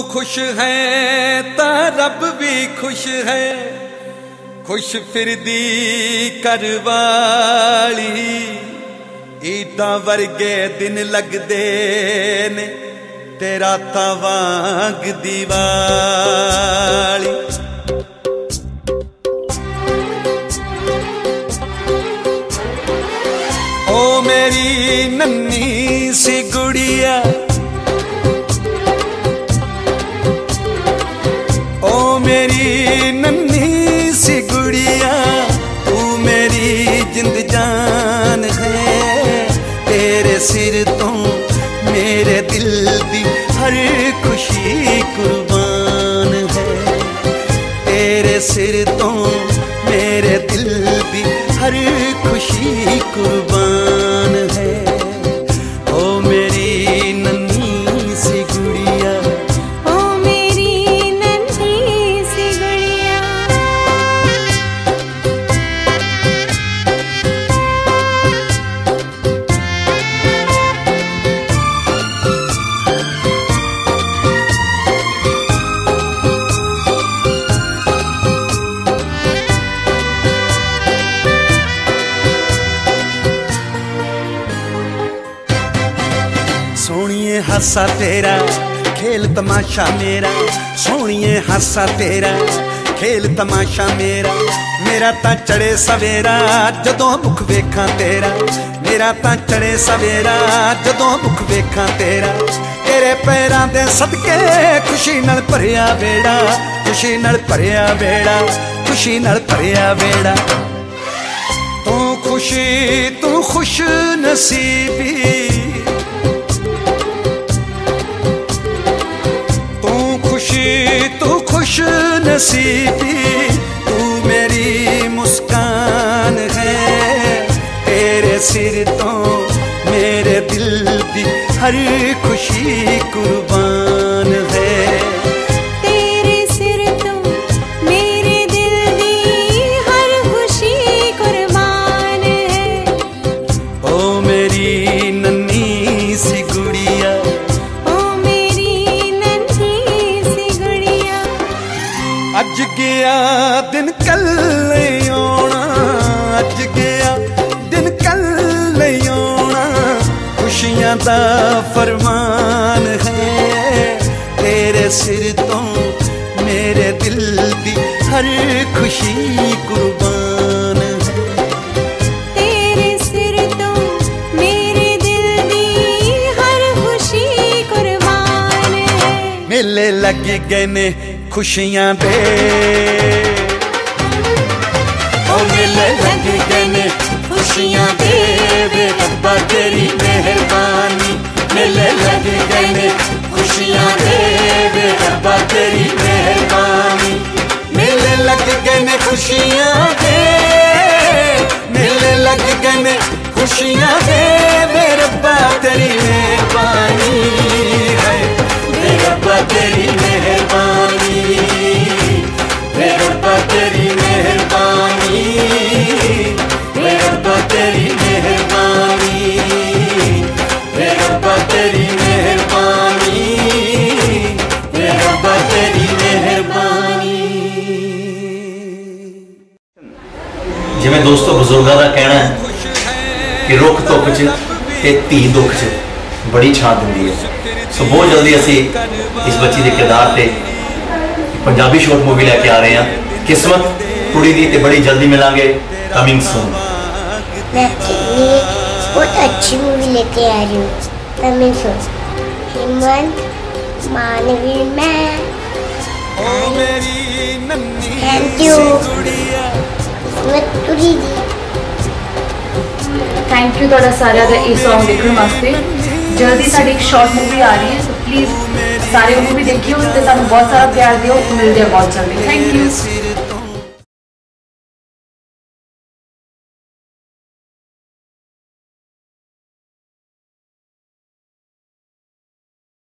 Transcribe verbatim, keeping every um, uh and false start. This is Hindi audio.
खुश है ता रब भी खुश है, खुश फिरदी करवाली। ईदा वर्गे दिन लगदे ने तेरा तवांग दीवाली। ओ मेरी नन्ही सी गुड़िया, ओ मेरी नन्ही सी गुड़िया, तू मेरी जिंद जान है। तेरे सिर तो मेरे दिल दी हर खुशी कुर्बान है। तेरे सिर तो मेरे दिल दी हर खुशी कुर्बान है। ओ मेरी नन्ही सी गुड़िया, ओ मेरी नन्ही सी गुड़िया। सोनिए हासा तेरा खेल तमाशा मेरा, सोनिए हासा तेरा खेल तमाशा मेरा। मेरा तां चढ़े सवेरा जदों मुख वेखां तेरा, मेरा तां चढ़े सवेरा जदों मुख वेखां तेरा। तेरे पैरां दे सदके खुशी नाल भरिया बेड़ा, खुशी नाल भरिया बेड़ा, खुशी नाल भरिया बेड़ा। तू खुशी तू खुश नसीबी, तू खुश नसीबी, तू मेरी मुस्कान है। तेरे सिर तो मेरे दिल दी हर खुशी कुर्बान है। तेरे सिर तो मेरे दिल दी हर खुशी कुर्बान है। ओ मेरी नन्ही सी गुड़िया, अज गया दिन कल आना, अज गया दिन कल आना। खुशियां दा फरमान है। तेरे सिर तो मेरे दिल दी हर खुशी कुर्बान है। तेरे सिर तो मेरे दिल दी हर खुशी कुर्बान है। मेले लग गए ने खुशियां दे, ओ मेले लग गए ने खुशियां दे। वे रब्बा तेरी मेहरबानी, मेले लग गए ने खुशियां दे। वे रब्बा तेरी मेहरबानी, मेले लग गए ने खुशियां दे, मेले लग गए ने खुशियां दे। वे रब्बा तेरी मेहरबानी है, वे रब्बा तेरी मेहरबानी, वे रब्बा तेरी मेहरबानी, वे रब्बा तेरी मेहरबानी, वे रब्बा तेरी मेहरबानी, वे रब्बा तेरी मेहरबानी। जिवें दोस्तों बुजुर्गों का कहना है कि रुख धुख च ते धी दुख च बड़ी छां दिंदी है। सो बहुत जल्दी असी इस बच्ची के किरदार से पंजाबी शॉर्ट मूवी लैके आ रहे हैं। किस्मत कुड़ी दी ते बड़ी जल्दी मिलांगे, कमिंग सून। मैं आपके लिए बहुत अच्छी मूवी लेके आ रही हूँ, कमिंग सून। हिमंत मानवी मैं थैंक यू। किस्मत कुड़ी दी थैंक यू तुहाडा सारा दा इस सॉन्ग देखने वास्ते। जल्दी साडी एक शॉर्ट मूवी आ रही है, तो प्लीज़ सारे मूवी देखियो ते सानू बहुत सारा प्यार दियो। मिलदे बहुत जल्दी। Thank you.